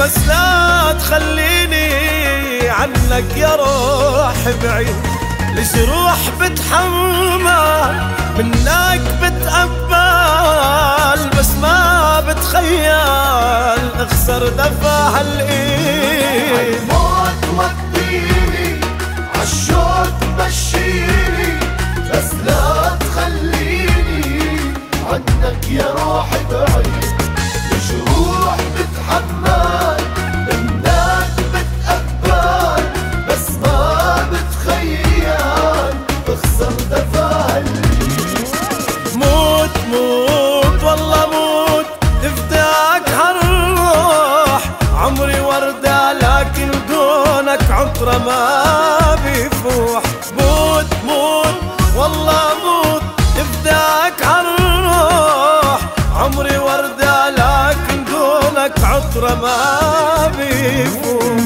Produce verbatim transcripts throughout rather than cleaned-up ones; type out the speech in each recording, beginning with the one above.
بس لا تخليني عنك يا روح بعيد. ليش روح بتحمل منك بتقبل بس ما بتخيل اخسر دفع الايد. عالموت وديني عالشوق مشيني بس لا تخليني عنك يا روح بعيد. ليش روح بتحمل منك بتقبل بس ما بتخيل اخسر دفع الايد. موت موت والله موت تفداك هالروح. عمري وردة لكن دونك عطرة ما بيفوح. موت موت والله موت تفداك هالروح. عمري وردة لكن دونك عطرة ما بيفوح.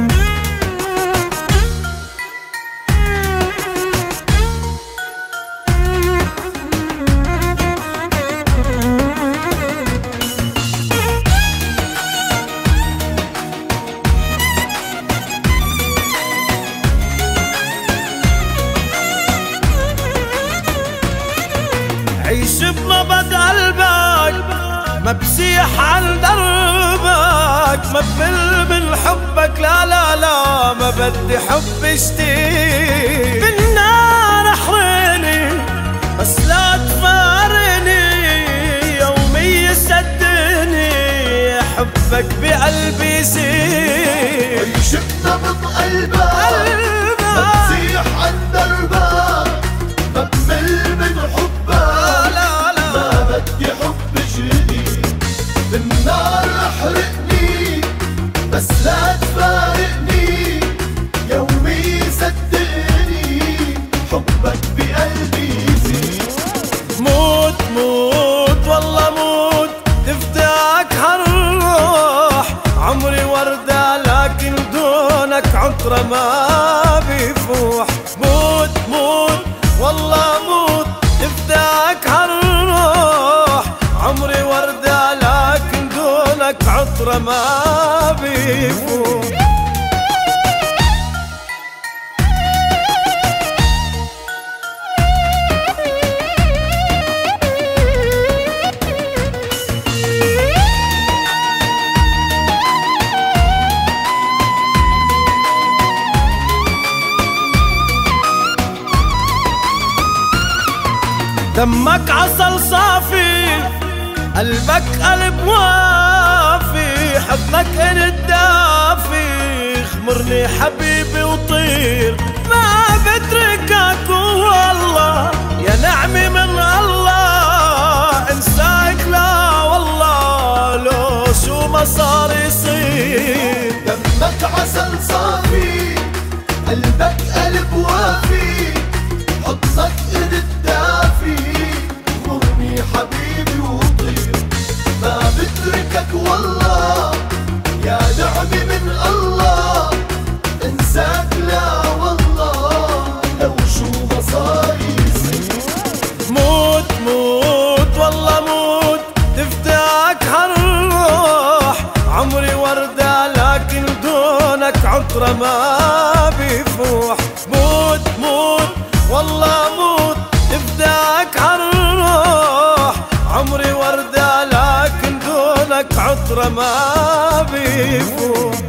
عيش بنبض قلبك ما بسيح عن دربك. ما بمل من حبك لا لا لا ما بدي حب جديد. بالنار احرقني بس لا تفارقني. يومي صدقني حبك بقلبي يزيد. عيش بنبض قلبك ما بسيح عن دربك. ما بمل من حبك ما بدي حب جديد. بالنار احرقني بس لا تفارقني. يومي صدقني حبك بقلبي يزيد. موت موت والله موت تفداك هالروح. عمري وردة لكن دونك عطرة ما بيفوح. موت موت والله موت تفداك هالروح. عمري وردة لكن دونك عطرة ما بيفوح. دمك عسل صافي قلبك قلب وافي. حضنك انت دافي خمرني حبيبي وطير. ما بتركك والله يا نعمي من الله. انساك لا والله لو شو ما صار يصير. دمك عسل صافي قلبك قلب وافي. حضنك انت دافي خمرني حبيبي وطير. ما بتركك والله يا نعمي من الله. انساك لا والله لو شو ما صار يصير. موت موت والله موت تفداك هالروح. عمري وردة لكن دونك عطرة ما بيفوح. موت موت والله موت تفداك هالروح. عمري وردة لكن دونك عطرة ما بيفوح.